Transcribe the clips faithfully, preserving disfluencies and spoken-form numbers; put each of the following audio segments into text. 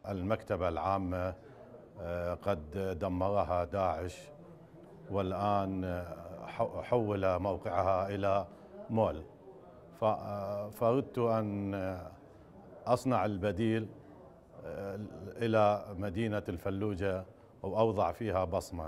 المكتبة العامة قد دمرها داعش، والآن حول موقعها إلى مول، فأردت أن أصنع البديل إلى مدينة الفلوجة وأوضع فيها بصمة.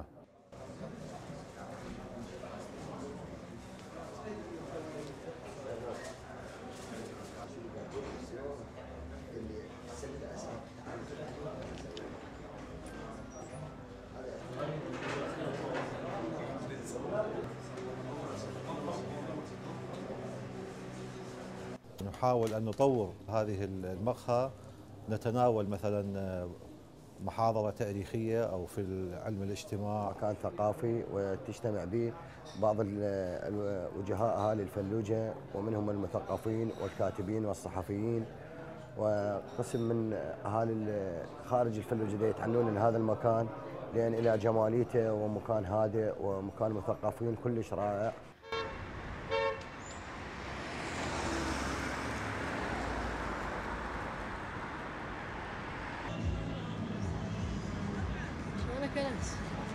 نحاول أن نطور هذه المقهى، نتناول مثلا محاضرة تاريخية أو في علم الاجتماع، مكان ثقافي وتجتمع به بعض وجهاء أهالي الفلوجة، ومنهم المثقفين والكاتبين والصحفيين، وقسم من أهالي خارج الفلوجة يتعنون ان هذا المكان لأن إلى جماليته ومكان هادئ ومكان مثقفين كلش رائع. شلونك يا ناس؟